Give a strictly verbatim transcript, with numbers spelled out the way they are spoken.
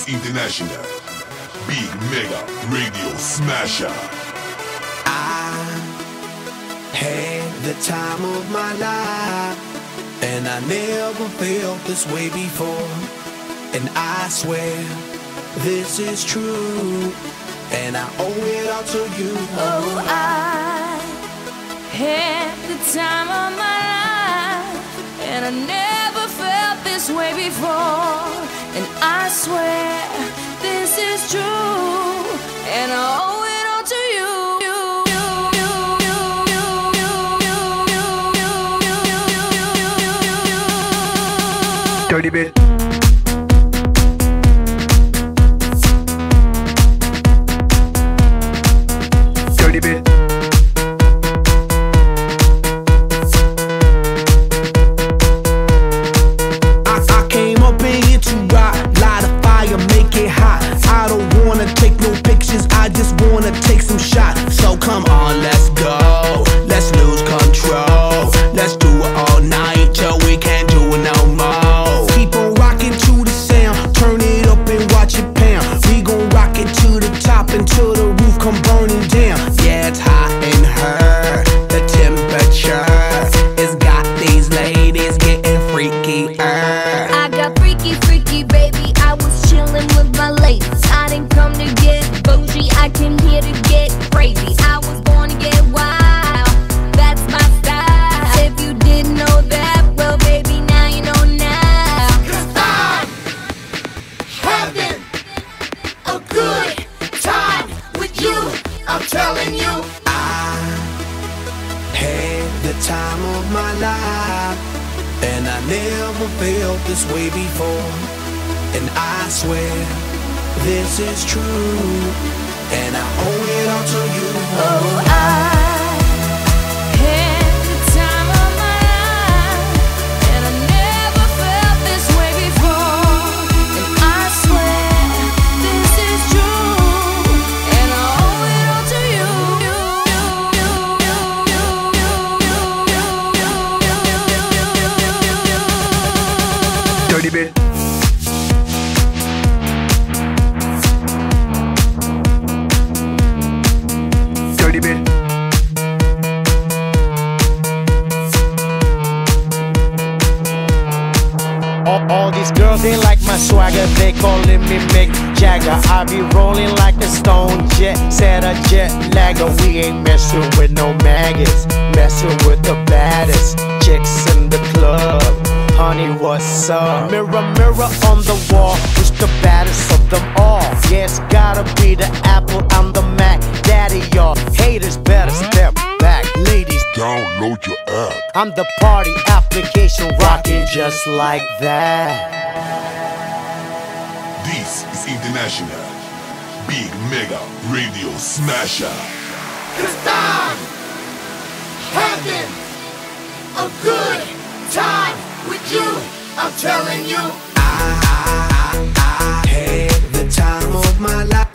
is International Big Mega Radio Smasher. I had the time of my life, and I never felt this way before. And I swear this is true, and I owe it all to you. Oh, I had the time of my life, and I never felt this way before. And I swear this is true, and I owe it all to you. Dirty bit. Dirty bit. I, I came up in here to rock, light a fire, make it hot. I don't wanna take no pictures, I just wanna take some shots. So come on, let's go, let's lose control. Let's do it all night till we can't do it no more. Keep on rocking to the sound, turn it up and watch it pound. We gon' rock it to the top until the roof come burning down. Yeah, it's hot in her, the temperature has got these ladies getting freaky. I got freaky, freaky, baby. I was chillin' with my ladies. I didn't come to get bougie, I came here to get crazy. I was born to get wild, that's my style. If you didn't know that, well, baby, now you know now. 'Cause I'm having a good time with you, I'm telling you. I had the time of my life, and I never felt this way before. And I swear this is true, and I owe it all to you. Oh, I had the time of my life, and I never felt this way before. And I swear this is true, and I owe it all to you. Dirty bit. Dirty bit. All, all these girls, they like my swagger, they calling me Mick Jagger. I be rolling like a stone jet, set a jet lagger. We ain't messing with no maggots, messing with the baddest chicks in the club. Honey, what's up? Mirror, mirror on the wall, who's the baddest of them all? Yeah, it's gotta be the Apple, I'm the Mac. Daddy, y'all haters better step back. Ladies, Download your app. I'm the party application, rocking just like that. This is International Big Mega Radio Smasher. 'Cause I'm having a good time with you, I'm telling you. I, I, I, I had the time of my life.